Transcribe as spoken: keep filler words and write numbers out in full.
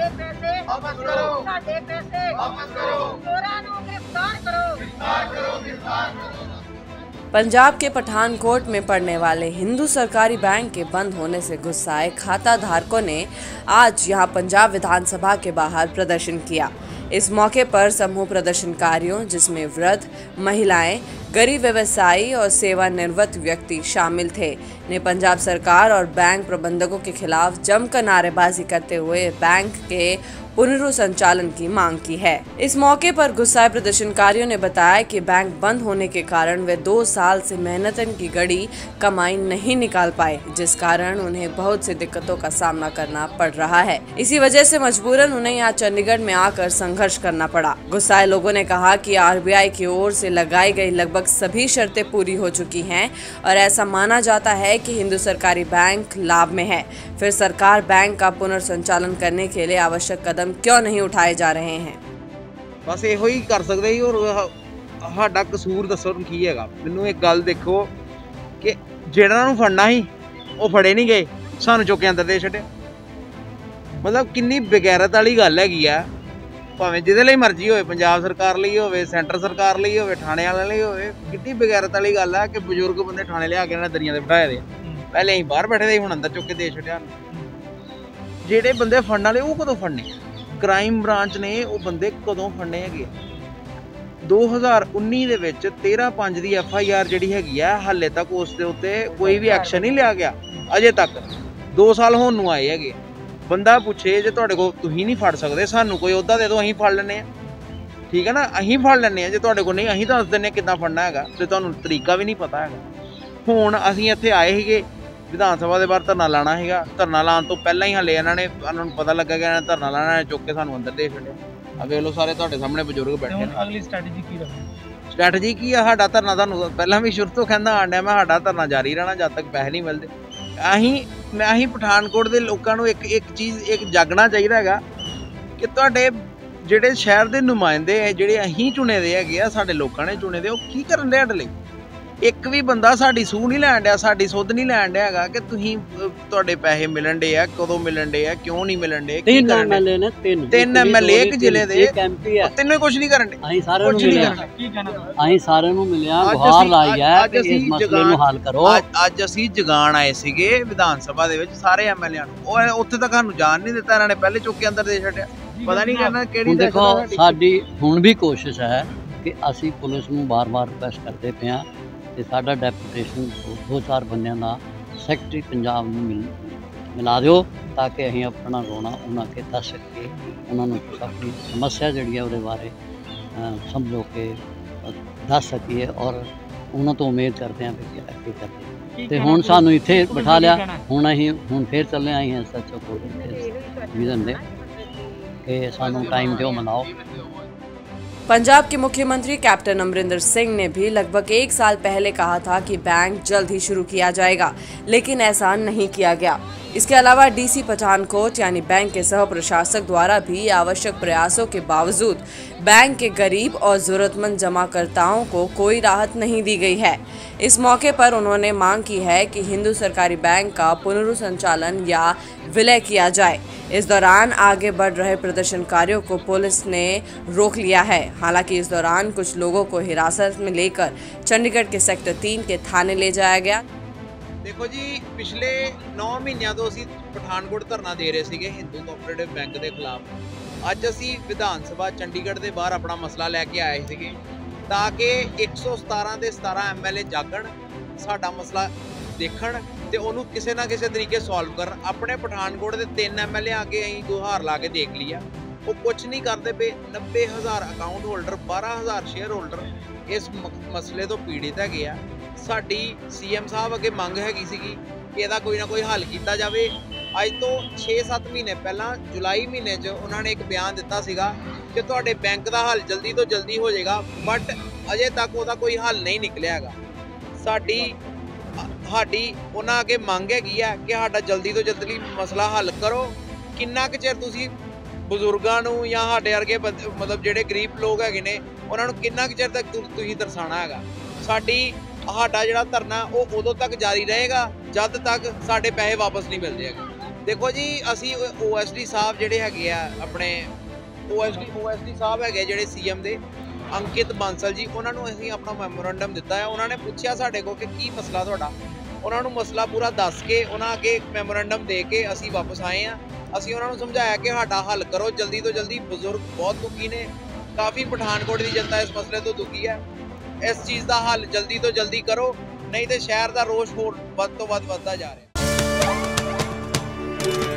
ਸਾਡੇ ਪੈਸੇ ਵਾਪਸ ਕਰੋ, ਸਾਡੇ ਪੈਸੇ ਵਾਪਸ ਕਰੋ, ਚੋਰਾਂ ਨੂੰ गिरफ्तार करो, गिरफ्तार करो, गिरफ्तार करो। पंजाब के पठानकोट में पड़ने वाले हिंदू सरकारी बैंक के बंद होने से गुस्साए खाता धारकों ने आज यहां पंजाब विधानसभा के बाहर प्रदर्शन किया। इस मौके पर समूह प्रदर्शनकारियों, जिसमें वृद्ध, महिलाएं, गरीब व्यवसायी और सेवानिवृत्त व्यक्ति शामिल थे, ने पंजाब सरकार और बैंक प्रबंधकों के खिलाफ जमकर नारेबाजी करते हुए बैंक के पुनर्संचालन की मांग की है। इस मौके पर गुस्साए प्रदर्शनकारियों ने बताया कि बैंक बंद होने के कारण वे दो साल से मेहनतन की गड़ी कमाई नहीं निकाल पाए, जिस कारण उन्हें बहुत सी दिक्कतों का सामना करना पड़ रहा है। इसी वजह से मजबूरन उन्हें यहाँ चंडीगढ़ में आकर संघर्ष करना पड़ा। गुस्साए लोगों ने कहा कि आरबीआई की ओर से लगाई गई लगभग सभी शर्तें पूरी हो चुकी हैं और ऐसा माना जाता है कि हिंदू सरकारी बैंक लाभ में है, फिर सरकार बैंक का पुनर्संचालन करने के लिए आवश्यक कदम क्यों नहीं उठाए जा रहे हैं। बस ਇਹੋ ਹੀ ਕਰ ਸਕਦੇ ਹੀ। और ਸਾਡਾ ਕਸੂਰ ਦੱਸੋ ਕੀ ਹੈਗਾ। ਮੈਨੂੰ ਇੱਕ ਗੱਲ ਦੇਖੋ ਕਿ ਜਿਹੜਾ ਨੂੰ ਫੜਨਾ ਸੀ ਉਹ ਫੜੇ ਨਹੀਂ ਗਏ, ਸਾਨੂੰ ਚੁੱਕ ਕੇ ਅੰਦਰ ਦੇ ਛੱਡਿਆ। ਮਤਲਬ ਕਿੰਨੀ ਬੇਗੈਰਤ ਵਾਲੀ ਗੱਲ ਹੈਗੀ ਆ। ਭਾਵੇਂ ਜਿਹਦੇ ਲਈ ਮਰਜ਼ੀ ਹੋਵੇ, ਪੰਜਾਬ ਸਰਕਾਰ ਲਈ ਹੋਵੇ, ਸੈਂਟਰ ਸਰਕਾਰ ਲਈ ਹੋਵੇ, ਥਾਣੇ ਵਾਲਿਆਂ ਲਈ ਹੋਵੇ, ਕਿੰਨੀ ਬੇਗੈਰਤ ਵਾਲੀ ਗੱਲ ਆ ਕਿ ਬਜ਼ੁਰਗ ਬੰਦੇ ਥਾਣੇ ਲਿਆ ਕੇ ਇਹਨਾਂ ਦਰੀਆਂ ਤੇ ਬਿਠਾਏ ਦੇ। ਪਹਿਲੇ ਅਸੀਂ ਬਾਹਰ ਬੈਠੇ ਦੇ, ਹੁਣ ਅੰਦਰ ਚੁੱਕ ਕੇ ਦੇ ਛੱਡਿਆ। ਜਿਹੜੇ ਬੰਦੇ ਫੜਨ ਵਾਲੇ ਉਹ ਕਦੋਂ ਫੜਨੇ? ਕ੍ਰਾਈਮ ਬ੍ਰਾਂਚ ਨੇ ਉਹ ਬੰਦੇ ਕਦੋਂ ਫੜਨੇ ਹੈਗੇ? ਦੋ ਹਜ਼ਾਰ ਉੱਨੀ ਦੇ ਵਿੱਚ ਤੇਰਾਂ ਪੰਜ ਦੀ ਐਫ ਆਈ ਆਰ ਜਿਹੜੀ ਹੈਗੀ ਆ, ਹਾਲੇ ਤੱਕ ਉਸ ਦੇ ਉੱਤੇ ਕੋਈ ਵੀ ਐਕਸ਼ਨ ਨਹੀਂ ਲਿਆ ਗਿਆ ਅਜੇ ਤੱਕ। ਦੋ ਸਾਲ ਹੋਣ ਨੂੰ ਆਏ ਹੈਗੇ। ਬੰਦਾ ਪੁੱਛੇ ਜੇ ਤੁਹਾਡੇ ਕੋਲ ਤੁਸੀਂ ਨਹੀਂ ਫੜ ਸਕਦੇ, ਸਾਨੂੰ ਕੋਈ ਅਹੁਦਾ ਦੇ ਦਿਓ, ਅਸੀਂ ਫੜ ਲੈਂਦੇ ਹਾਂ। ਠੀਕ ਹੈ ਨਾ, ਅਸੀਂ ਫੜ ਲੈਂਦੇ ਹਾਂ। ਜੇ ਤੁਹਾਡੇ ਕੋਲ ਨਹੀਂ, ਅਸੀਂ ਦੱਸ ਦਿੰਦੇ ਹਾਂ ਕਿੱਦਾਂ ਫੜਨਾ ਹੈਗਾ, ਤੇ ਤੁਹਾਨੂੰ ਤਰੀਕਾ ਵੀ ਨਹੀਂ ਪਤਾ ਹੈਗਾ। ਹੁਣ ਅਸੀਂ ਇੱਥੇ ਆਏ ਸੀਗੇ ਵਿਧਾਨ ਸਭਾ ਦੇ ਬਾਹਰ ਧਰਨਾ ਲਾਣਾ ਸੀਗਾ। ਧਰਨਾ ਲਾਉਣ ਤੋਂ ਪਹਿਲਾਂ ਹੀ ਹਾਲੇ ਇਹਨਾਂ ਨੇ ਇਹਨਾਂ ਨੂੰ ਪਤਾ ਲੱਗਾ ਕਿ ਇਹਨਾਂ ਨੇ ਧਰਨਾ ਲਾਣਾ, ਚੁੱਕ ਕੇ ਸਾਨੂੰ ਅੰਦਰ ਦੇ ਛੱਡਿਆ। ਆ ਵੇਖ ਲਓ, ਸਾਰੇ ਤੁਹਾਡੇ ਸਾਹਮਣੇ ਬਜ਼ੁਰਗ ਬੈਠੇ ਨੇ। ਅਗਲੀ ਸਟ੍ਰੈਟਜੀ ਕੀ ਰਹੇਗੀ? ਸਟ੍ਰੈਟਜੀ ਕੀ ਆ? ਸਾਡਾ ਧਰਨਾ ਤੁਹਾਨੂੰ ਪਹਿਲਾਂ ਵੀ ਸ਼ੁਰੂ ਤੋਂ ਕਹਿੰਦਾ ਆਣ ਡਿਆ ਮੈਂ, ਸਾਡਾ ਧਰਨਾ ਜਾਰੀ ਰਹਿਣਾ ਜਦ ਤੱਕ ਪੈਸੇ ਨਹੀਂ ਮਿਲਦੇ। ਅਸੀਂ ਮੈਂ ਅਸੀਂ ਪਠਾਨਕੋਟ ਦੇ ਲੋਕਾਂ ਨੂੰ ਇੱਕ ਇੱਕ ਚੀਜ਼ ਇੱਕ ਜਾਗਣਾ ਚਾਹੀਦਾ ਹੈਗਾ ਕਿ ਤੁਹਾਡੇ ਜਿਹੜੇ ਸ਼ਹਿਰ ਦੇ ਨੁਮਾਇੰਦੇ ਹੈ, ਜਿਹੜੇ ਅਸੀਂ ਚੁਣੇ ਦੇ ਹੈਗੇ ਆ, ਸਾਡੇ ਲੋਕਾਂ ਨੇ ਚੁਣੇ ਦੇ, ਉਹ ਕੀ ਕਰਨ ਦੇ ਸਾਡੇ ਲਈ? ਇੱਕ ਵੀ ਬੰਦਾ ਸਾਡੀ ਸੂਹ ਨਹੀਂ ਲੈਣ ਡਿਆ, ਸਾਡੀ ਸੁੱਧ ਨਹੀਂ ਲੈਣ ਡਿਆ ਹੈਗਾ ਕਿ ਤੁਸੀਂ ਤੁਹਾਡੇ ਪੈਸੇ ਮਿਲਣ ਡੇ ਆ, ਕਦੋਂ ਮਿਲਣ ਡੇ ਆ, ਕਿਉਂ ਨਹੀਂ ਮਿਲਣ ਡੇ। ਤਿੰਨ ਐਮ ਐਲ ਏ ਨੇ, ਤਿੰਨ ਤਿੰਨ ਐਮ ਐਲ ਏ ਇੱਕ ਜ਼ਿਲ੍ਹੇ ਦੇ, ਤਿੰਨੇ ਕੁਝ ਨਹੀਂ ਕਰਨ ਡੇ। ਅਸੀਂ ਸਾਰਿਆਂ ਨੂੰ ਮਿਲਿਆ, ਅਸੀਂ ਸਾਰਿਆਂ ਨੂੰ ਮਿਲਿਆ, ਗੁਹਾਰ ਲਾਈ ਹੈ ਕਿ ਇਸ ਮਸਲੇ ਨੂੰ ਹੱਲ ਕਰੋ। ਅੱਜ ਅਸੀਂ ਜਗਾਣ ਆਏ ਸੀਗੇ ਵਿਧਾਨ ਸਭਾ ਦੇ ਵਿੱਚ ਸਾਰੇ ਐਮ ਐਲ ਏ ਨੂੰ, ਉਹ ਉੱਥੇ ਤੱਕ ਸਾਨੂੰ ਜਾਣ ਨਹੀਂ ਦਿੱਤਾ। ਇਹਨਾਂ ਨੇ ਪਹਿਲੇ ਚੁੱਕ ਕੇ ਅੰਦਰ ਦੇ ਛੱਡਿਆ। ਪਤਾ ਨਹੀਂ ਕਰਨਾ ਕਿਹੜੀ। ਦੇਖੋ, ਸਾਡੀ ਹੁਣ ਵੀ ਕੋਸ਼ਿਸ਼ ਹੈ ਕਿ ਅਸੀਂ ਪੁਲਿਸ ਨੂੰ ਬਾਰ-ਬਾਰ ਰਿਕੁਐਸਟ ਕਰਦੇ ਪਏ ਹਾਂ ਤੇ ਸਾਡਾ ਡੈਪੂਟੇਸ਼ਨ ਦੋ ਚਾਰ ਬੰਦਿਆਂ ਦਾ ਸੈਕਟਰੀ ਪੰਜਾਬ ਨੂੰ ਮਿਲ ਮਿਲਾ ਦਿਓ ਤਾਂ ਕਿ ਅਸੀਂ ਆਪਣਾ ਰੋਣਾ ਉਹਨਾਂ ਕੇ ਦੱਸ ਸਕੀਏ, ਉਹਨਾਂ ਨੂੰ ਆਪਣੀ ਸਮੱਸਿਆ ਜਿਹੜੀ ਹੈ ਉਹਦੇ ਬਾਰੇ ਸਮਝੋ ਕੇ ਦੱਸ ਸਕੀਏ ਔਰ ਉਹਨਾਂ ਤੋਂ ਉਮੀਦ ਕਰਦੇ ਹਾਂ ਕਿ ਅੱਗੇ ਕਰਦੇ। ਤੇ ਹੁਣ ਸਾਨੂੰ ਇੱਥੇ ਬਿਠਾ ਲਿਆ, ਹੁਣ ਅਸੀਂ ਹੁਣ ਫੇਰ ਚੱਲੇ ਆਏ ਹਾਂ ਸੱਚੋ ਕੋਲ ਵਿਜ਼ਨ ਦੇ ਕਿ ਸਾਨੂੰ टाइम दो मनाओ। पंजाब के मुख्यमंत्री कैप्टन अमरिंदर सिंह ने भी लगभग एक साल पहले कहा था कि बैंक जल्द ही शुरू किया जाएगा, लेकिन ऐसा नहीं किया गया। इसके अलावा डीसी पठानकोट यानी बैंक के सह प्रशासक द्वारा भी आवश्यक प्रयासों के बावजूद बैंक के गरीब और जरूरतमंद जमाकर्ताओं को कोई राहत नहीं दी गई है। इस मौके पर उन्होंने मांग की है कि हिंदू सरकारी बैंक का पुनर्संचालन या विलय किया जाए। इस दौरान आगे बढ़ रहे प्रदर्शनकारियों को पुलिस ने रोक लिया है। हालांकि इस दौरान कुछ लोगों को हिरासत में लेकर चंडीगढ़ के सेक्टर तीन के थाने ले जाया गया। देखो जी, पिछले नौ महीनों तो असी पठानकोट धरना दे रहे थे हिंदू कोऑपरेटिव बैंक के खिलाफ। अज असी विधान सभा चंडीगढ़ के बाहर अपना मसला लैके आए थे ताकि एक सौ सतारा के सतारा एम एल ए जागण, साडा मसला देखण ते ओनू किसी ना किसी तरीके सॉल्व कर। अपने पठानकोट के तीन एम एल ए आके अं गुहार ला के देख लिया, वो कुछ नहीं करते पे। नब्बे हज़ार अकाउंट होल्डर, बारह हज़ार शेयर होल्डर इस मसले तो पीड़ित है। साडी सी एम साहब अगे मंग हैगी सीगी कि इहदा कोई ना कोई हल किया जाए। अज तो छे सत्त महीने पहला जुलाई महीने च उन्होंने एक बयान दिता सीगा कि तुहाडे बैंक का हल जल्दी तो जल्दी हो जाएगा, बट अजे तक उहदा कोई हल नहीं निकलिया हैगा। साडी साडी उन्हां अगे मंग हैगी है कि साडा जल्दी तो जल्दी मसला हल करो। किन्ना क चिर तुसीं बजुर्गों नूं या साडे वर्गे मतलब जिहड़े गरीब लोग हैगे ने उन्हां नूं किन्ना क चिर तक तुसीं दरसाना हैगा। साडी साडा जिहड़ा धरना वो उदों तक जारी रहेगा जद तक साडे पैसे वापस नहीं मिलते हैगे। ਦੇਖੋ ਜੀ ਅਸੀਂ ਓ ਐਸ ਡੀ ਸਾਹਿਬ ਜਿਹੜੇ ਹੈਗੇ ਆ ਆਪਣੇ O S D O S D ਸਾਹਿਬ ਹੈਗੇ ਜਿਹੜੇ ਸੀ ਐਮ ਦੇ ਅੰਕਿਤ ਬਾਂਸਲ ਜੀ, ਉਹਨਾਂ ਨੂੰ ਅਸੀਂ ਆਪਣਾ ਮੈਮੋਰੰਡਮ ਦਿੱਤਾ ਹੈ। ਉਹਨਾਂ ਨੇ ਪੁੱਛਿਆ ਸਾਡੇ ਕੋਲ ਕਿ ਕੀ ਮਸਲਾ ਤੁਹਾਡਾ, ਉਹਨਾਂ ਨੂੰ ਮਸਲਾ ਪੂਰਾ ਦੱਸ ਕੇ ਉਹਨਾਂ ਅੱਗੇ ਇੱਕ ਮੈਮੋਰੰਡਮ ਦੇ ਕੇ ਅਸੀਂ ਵਾਪਸ ਆਏ ਹਾਂ। ਅਸੀਂ ਉਹਨਾਂ ਨੂੰ ਸਮਝਾਇਆ ਕਿ ਸਾਡਾ ਹੱਲ ਕਰੋ ਜਲਦੀ ਤੋਂ ਜਲਦੀ, ਬਜ਼ੁਰਗ ਬਹੁਤ ਦੁਖੀ ਨੇ, ਕਾਫੀ ਪਠਾਨਕੋਟ ਦੀ ਜਨਤਾ ਇਸ ਮਸਲੇ ਤੋਂ ਦੁਖੀ ਹੈ। ਇਸ ਚੀਜ਼ ਦਾ ਹੱਲ ਜਲਦੀ ਤੋਂ ਜਲਦੀ ਕਰੋ, ਨਹੀਂ ਤੇ ਸ਼ਹਿਰ ਦਾ ਰੋਸ ਹੋਰ ਵੱਧ ਤੋਂ ਵੱਧ ਵੱਧਦਾ ਜਾ ਰਿਹਾ।